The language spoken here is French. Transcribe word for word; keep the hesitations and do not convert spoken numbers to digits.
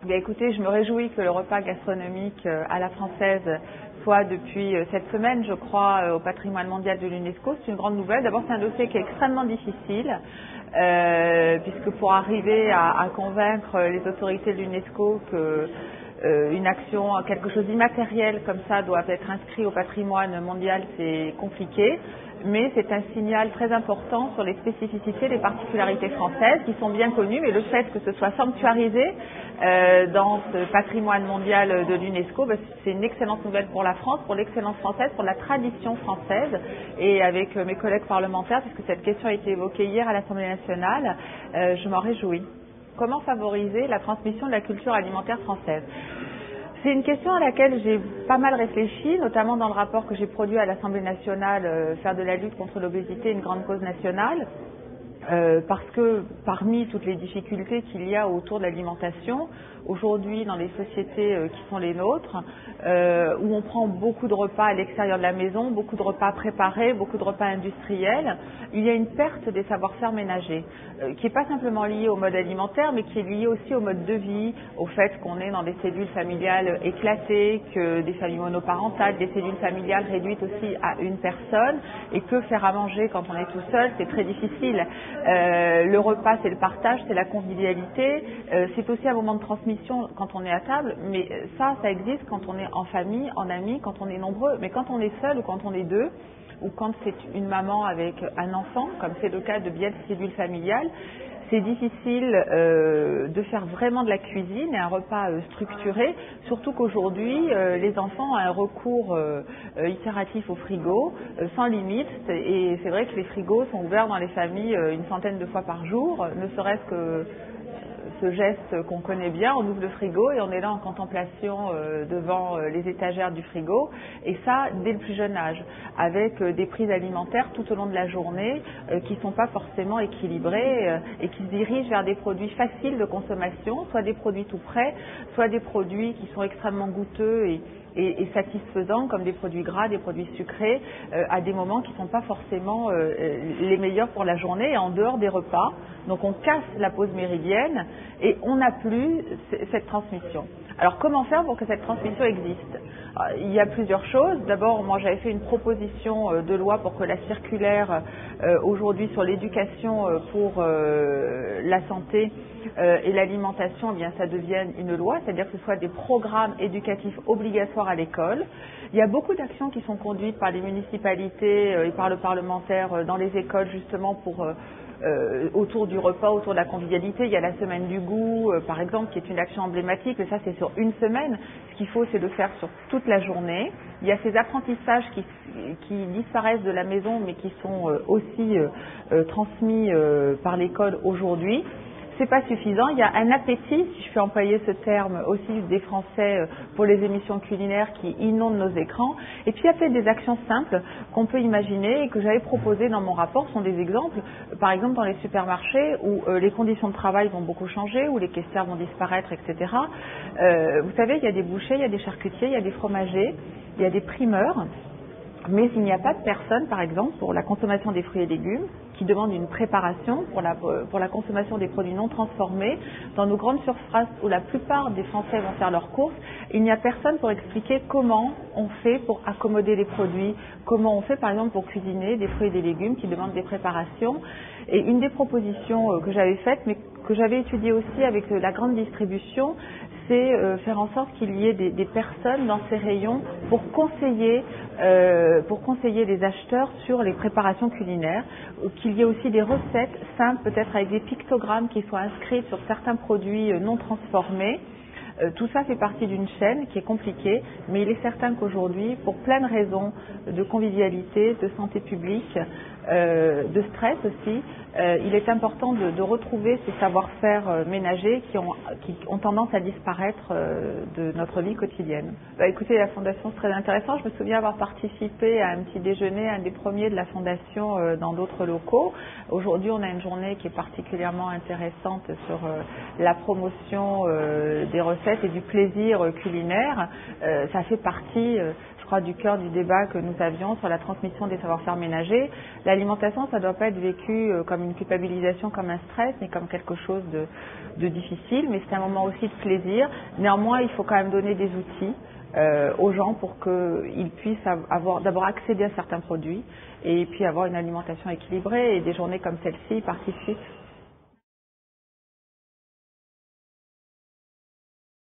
Bien, écoutez, je me réjouis que le repas gastronomique à la française soit depuis cette semaine, je crois, au patrimoine mondial de l'UNESCO. C'est une grande nouvelle. D'abord, c'est un dossier qui est extrêmement difficile, euh, puisque pour arriver à, à convaincre les autorités de l'UNESCO que euh, une action, quelque chose d'immatériel comme ça doit être inscrit au patrimoine mondial, c'est compliqué. Mais c'est un signal très important sur les spécificités, les particularités françaises qui sont bien connues, mais le fait que ce soit sanctuarisé euh, dans ce patrimoine mondial de l'UNESCO, ben, c'est une excellente nouvelle pour la France, pour l'excellence française, pour la tradition française, et avec euh, mes collègues parlementaires, puisque cette question a été évoquée hier à l'Assemblée nationale, euh, je m'en réjouis. Comment favoriser la transmission de la culture alimentaire française ? C'est une question à laquelle j'ai pas mal réfléchi, notamment dans le rapport que j'ai produit à l'Assemblée nationale, euh, faire de la lutte contre l'obésité une grande cause nationale, euh, parce que parmi toutes les difficultés qu'il y a autour de l'alimentation, aujourd'hui dans les sociétés euh, qui sont les nôtres, euh, où on prend beaucoup de repas à l'extérieur de la maison, beaucoup de repas préparés, beaucoup de repas industriels, il y a une perte des savoir-faire ménagers, euh, qui n'est pas simplement liée au mode alimentaire, mais qui est liée aussi au mode de vie, au fait qu'on est dans des cellules familiales éclatées, que des familles monoparentales, des cellules familiales réduites aussi à une personne, et que faire à manger quand on est tout seul, c'est très difficile. Euh, le repas, c'est le partage, c'est la convivialité, euh, c'est aussi un moment de transmission quand on est à table, mais ça, ça existe quand on est en famille, en amis, quand on est nombreux, mais quand on est seul ou quand on est deux, ou quand c'est une maman avec un enfant, comme c'est le cas de bien des cellules familiales, c'est difficile euh, de faire vraiment de la cuisine et un repas euh, structuré, surtout qu'aujourd'hui, euh, les enfants ont un recours euh, euh, itératif au frigo, euh, sans limite, et c'est vrai que les frigos sont ouverts dans les familles euh, une centaine de fois par jour, ne serait-ce que ce geste qu'on connaît bien, on ouvre le frigo et on est là en contemplation euh, devant euh, les étagères du frigo, et ça dès le plus jeune âge, avec euh, des prises alimentaires tout au long de la journée euh, qui ne sont pas forcément équilibrées euh, et qui se dirigent vers des produits faciles de consommation, soit des produits tout prêts, soit des produits qui sont extrêmement goûteux et Et, et satisfaisants, comme des produits gras, des produits sucrés, euh, à des moments qui ne sont pas forcément euh, les meilleurs pour la journée et en dehors des repas. Donc on casse la pause méridienne et on n'a plus cette transmission. Alors comment faire pour que cette transmission existe ? Alors, il y a plusieurs choses. D'abord, moi j'avais fait une proposition de loi pour que la circulaire euh, aujourd'hui sur l'éducation euh, pour euh, la santé euh, et l'alimentation, eh bien ça devienne une loi, c'est-à-dire que ce soit des programmes éducatifs obligatoires à l'école. Il y a beaucoup d'actions qui sont conduites par les municipalités euh, et par le parlementaire euh, dans les écoles justement pour euh, Euh, autour du repas, autour de la convivialité. Il y a la semaine du goût, euh, par exemple, qui est une action emblématique, mais ça c'est sur une semaine. Ce qu'il faut, c'est de faire sur toute la journée. Il y a ces apprentissages qui, qui disparaissent de la maison, mais qui sont euh, aussi euh, euh, transmis euh, par l'école aujourd'hui. C'est pas suffisant, il y a un appétit, si je puis employer ce terme aussi des Français pour les émissions culinaires qui inondent nos écrans. Et puis il y a peut-être des actions simples qu'on peut imaginer et que j'avais proposées dans mon rapport, sont des exemples, par exemple dans les supermarchés où euh, les conditions de travail vont beaucoup changer, où les caissières vont disparaître, et cetera. Euh, vous savez, il y a des bouchers, il y a des charcutiers, il y a des fromagers, il y a des primeurs. Mais il n'y a pas de personne, par exemple, pour la consommation des fruits et légumes, qui demande une préparation pour la, pour la consommation des produits non transformés. Dans nos grandes surfaces où la plupart des Français vont faire leurs courses, il n'y a personne pour expliquer comment on fait pour accommoder les produits, comment on fait, par exemple, pour cuisiner des fruits et des légumes qui demandent des préparations. Et une des propositions que j'avais faites, mais que j'avais étudiée aussi avec la grande distribution, c'est euh, faire en sorte qu'il y ait des, des personnes dans ces rayons pour conseiller, euh, pour conseiller les acheteurs sur les préparations culinaires, ou qu'il y ait aussi des recettes simples, peut-être avec des pictogrammes qui soient inscrits sur certains produits euh, non transformés. Euh, tout ça fait partie d'une chaîne qui est compliquée, mais il est certain qu'aujourd'hui, pour plein de raisons de convivialité, de santé publique, euh, de stress aussi, euh, il est important de, de retrouver ces savoir-faire euh, ménagers qui ont, qui ont tendance à disparaître euh, de notre vie quotidienne. Bah, écoutez, la Fondation, c'est très intéressant. Je me souviens avoir participé à un petit déjeuner, un des premiers de la Fondation euh, dans d'autres locaux. Aujourd'hui, on a une journée qui est particulièrement intéressante sur euh, la promotion euh, des recettes et du plaisir euh, culinaire. Euh, ça fait partie... Euh, crois, du cœur du débat que nous avions sur la transmission des savoir-faire ménagers. L'alimentation, ça ne doit pas être vécu comme une culpabilisation, comme un stress, mais comme quelque chose de, de difficile, mais c'est un moment aussi de plaisir. Néanmoins, il faut quand même donner des outils euh, aux gens pour qu'ils puissent avoir d'abord accéder à certains produits et puis avoir une alimentation équilibrée, et des journées comme celle-ci participent